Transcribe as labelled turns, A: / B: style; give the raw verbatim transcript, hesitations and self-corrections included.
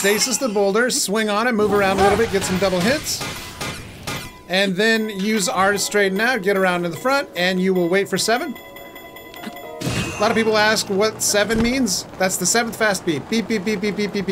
A: stasis the boulder, swing on it, move around a little bit, get some double hits. And then use R to straighten out, get around to the front, and you will wait for seven. A lot of people ask what seven means. That's the seventh fast beat. Beep, beep, beep, beep, beep, beep, beep.